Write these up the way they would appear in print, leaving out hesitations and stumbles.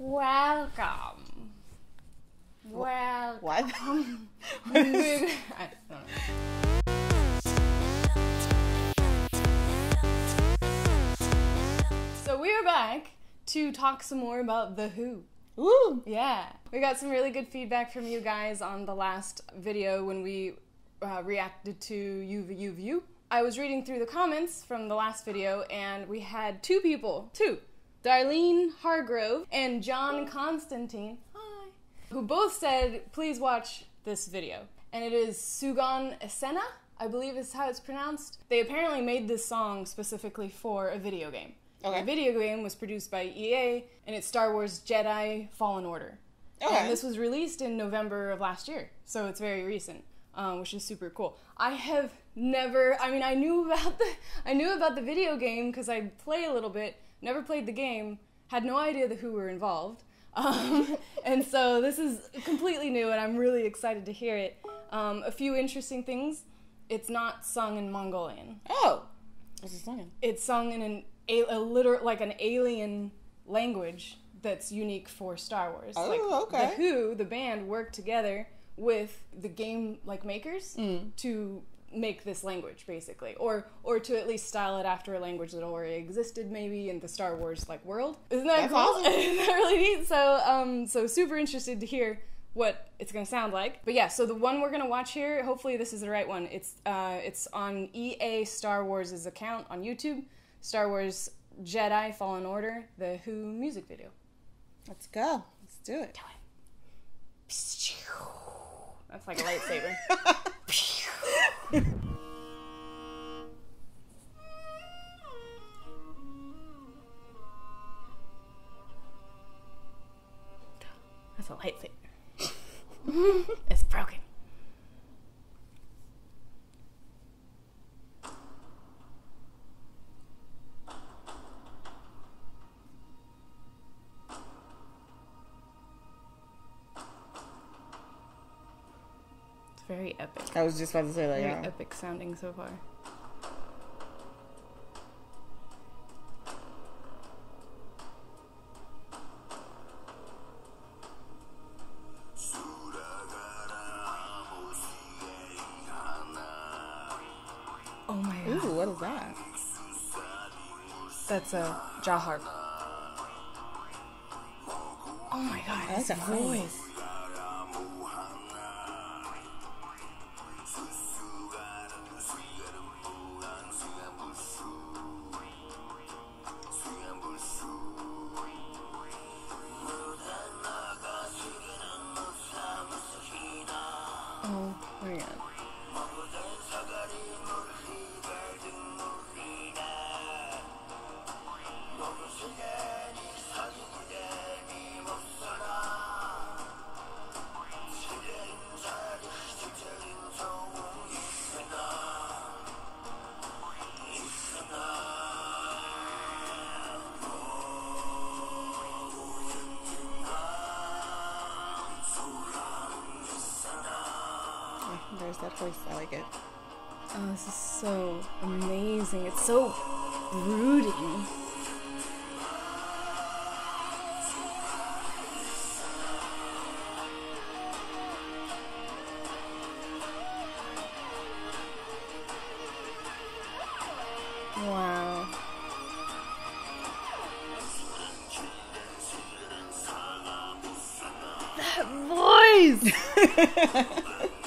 Welcome. Welcome. What? I don't know. So we are back to talk some more about The Who. Woo! Yeah. We got some really good feedback from you guys on the last video when we reacted to You. I was reading through the comments from the last video and we had two people, Darlene Hargrove and John Constantine, hi, who both said, please watch this video. And it is Sugaan Essena, I believe is how it's pronounced. They apparently made this song specifically for a video game. Okay. The video game was produced by EA, and it's Star Wars Jedi Fallen Order. Okay. And this was released in November of last year, so it's very recent, which is super cool. I have never, I knew about the video game because I play a little bit, never played the game, had no idea the Who were involved. And so this is completely new, and I'm really excited to hear it. A few interesting things. It's not sung in Mongolian. Oh! What's it sung in? It's sung in an alien language that's unique for Star Wars. Oh, okay. The Who, the band, worked together with the game makers to make this language, basically, or to at least style it after a language that already existed, maybe in the Star Wars world. Isn't that That's cool? awesome. Isn't that really neat? So super interested to hear what it's gonna sound like. But yeah, so the one we're gonna watch here, hopefully this is the right one. It's on EA Star Wars' account on YouTube. Star Wars Jedi Fallen Order, the Who music video. Let's go. Let's do it. That's like a lightsaber. That's a lightsaber. It's broken. It's very epic. I was just about to say that, Very yeah. epic sounding so far. Oh my god. Ooh, what is that? That's a jaw harp. Oh my god, That's his a voice. Oh my god. There's that voice. I like it. Oh, this is so amazing. It's so brooding. Wow. That voice!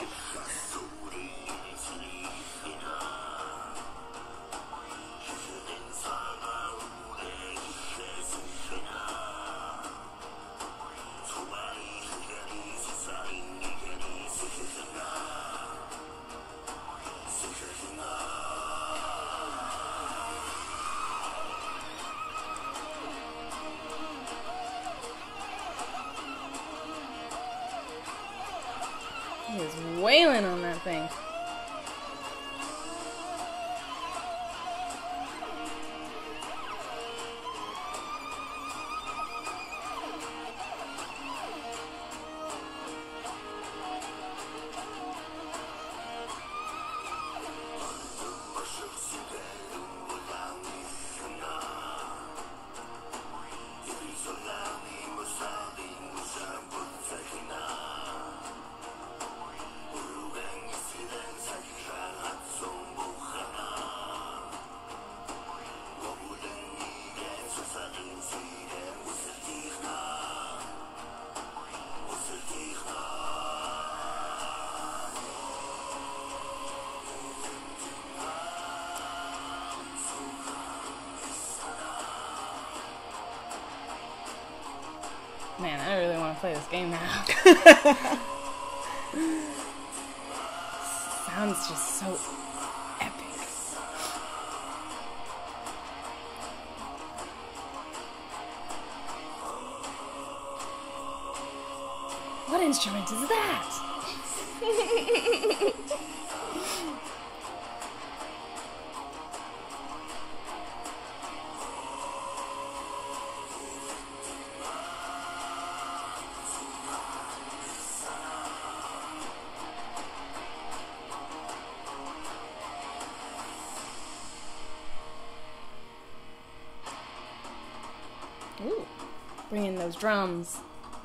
He is wailing on that thing. Man, I really want to play this game now. Sounds just so epic. What instrument is that? Ooh, bring in those drums.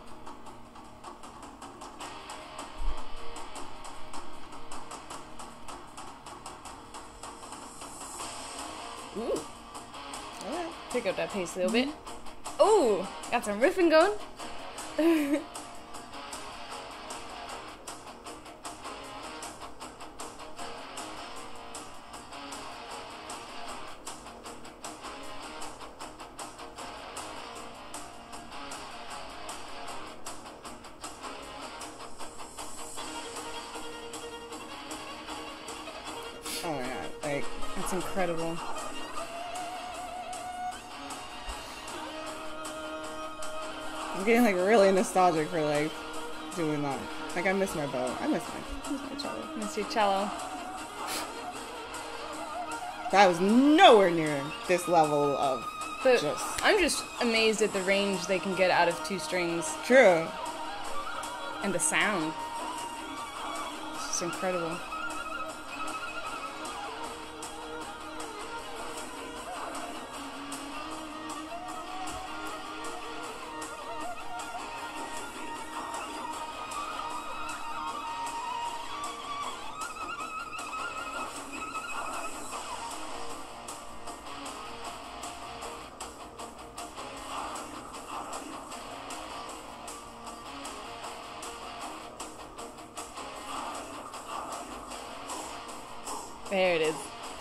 Ooh. Alright. Pick up that pace a little bit. Ooh, got some riffing going. Oh my god, like, That's incredible. I'm getting like really nostalgic for like doing that. Like I miss my bow. I miss my cello. Miss your cello. That was nowhere near this level of But just I'm just amazed at the range they can get out of 2 strings true. and the sound. It's just incredible. There it is.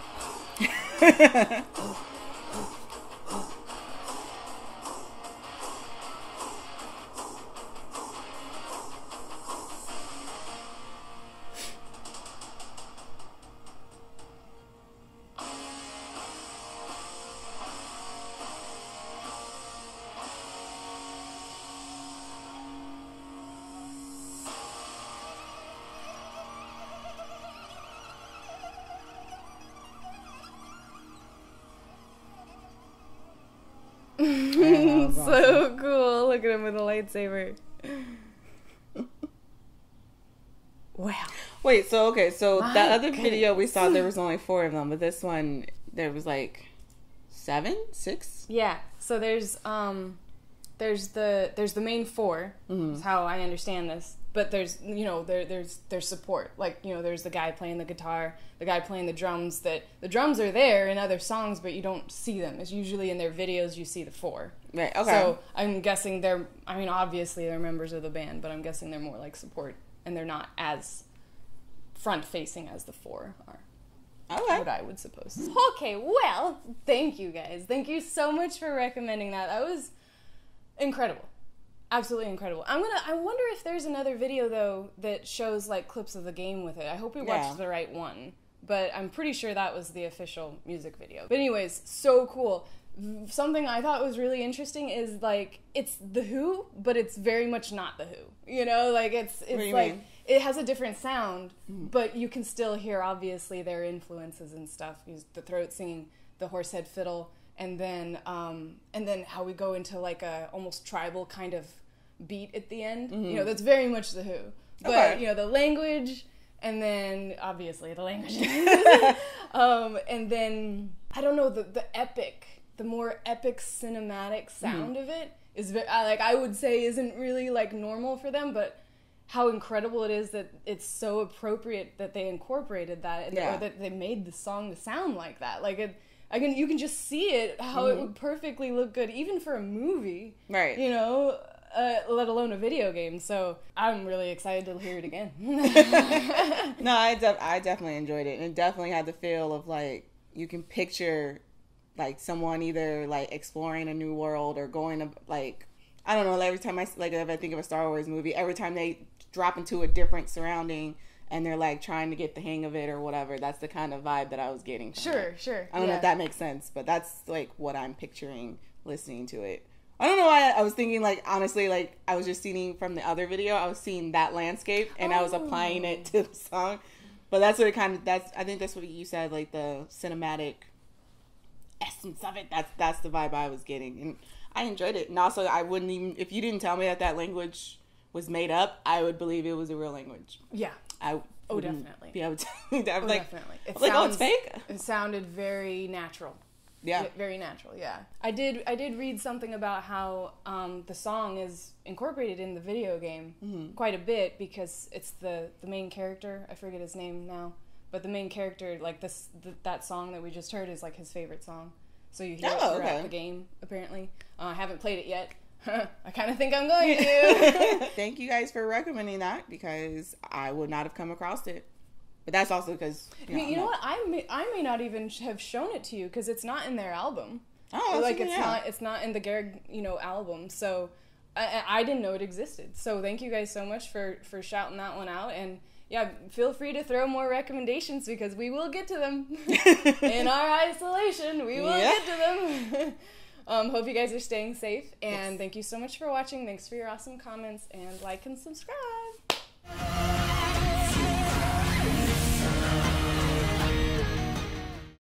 So cool. Look at him with a lightsaber. Wow. Wait, so okay, so My that other video we goodness. saw there was only 4 of them, but this one there was like 7, 6. Yeah. So there's the main 4. Is how I understand this. But there's there's support. Like, there's the guy playing the guitar, the guy playing the drums. That the drums are there in other songs, but you don't see them. It's usually in their videos you see the 4. Right. Okay. So I'm guessing obviously they're members of the band, but I'm guessing they're more like support, and they're not as front-facing as the 4 are. Okay. What I would suppose. Okay, well, thank you guys. Thank you so much for recommending that. That was incredible. Absolutely incredible. I wonder if there's another video, though, that shows, like, clips of the game with it. I hope we watched the right one. But I'm pretty sure that was the official music video. But anyways, so cool. Something I thought was really interesting is, like, it's The Who, but it's very much not The Who. Like, it's like, mean? It has a different sound, but you can still hear, obviously, their influences and stuff. The throat singing, the horsehead fiddle, and then how we go into, like, a almost tribal kind of beat at the end. That's very much The Who. But, the language, and then, obviously, the language. And then, I don't know, the more epic cinematic sound of it is, I would say isn't really, like, normal for them, but how incredible it is that it's so appropriate that they incorporated that, or that they made the song to sound like that. Like, you can just see it, how it would perfectly look good, even for a movie. Right. Let alone a video game. So I'm really excited to hear it again. No, I definitely enjoyed it. And it definitely had the feel of, like, you can picture, like, someone either, like, exploring a new world or going to, like, I don't know, like every time if I think of a Star Wars movie, every time they drop into a different surrounding and they're like trying to get the hang of it or whatever, that's the kind of vibe that I was getting. Sure. I don't know if that makes sense, but that's like what I'm picturing listening to it. I don't know why I was thinking, like, honestly, like, I was just seeing from the other video, I was seeing that landscape, and I was applying it to the song. But that's what it kind of, I think that's what you said, like, the cinematic essence of it. That's the vibe I was getting. And I enjoyed it. And also, I wouldn't even, if you didn't tell me that language was made up, I would believe it was a real language. Yeah. Definitely. Be able to, definitely. It's fake? It sounded very natural. Yeah. Very natural, yeah. I did read something about how the song is incorporated in the video game quite a bit because it's the main character. I forget his name now. But the main character, like that song that we just heard is like his favorite song. So you hear it throughout the game, apparently. I haven't played it yet. I kind of think I'm going to. Thank you guys for recommending that because I would not have come across it. But that's also because you know what? I may not even have shown it to you because it's not in their album. Oh, like it's not in the Garrick album. So I didn't know it existed. So thank you guys so much for shouting that one out. And yeah, feel free to throw more recommendations because we will get to them in our isolation. We will get to them. Hope you guys are staying safe. And thank you so much for watching. Thanks for your awesome comments and like and subscribe.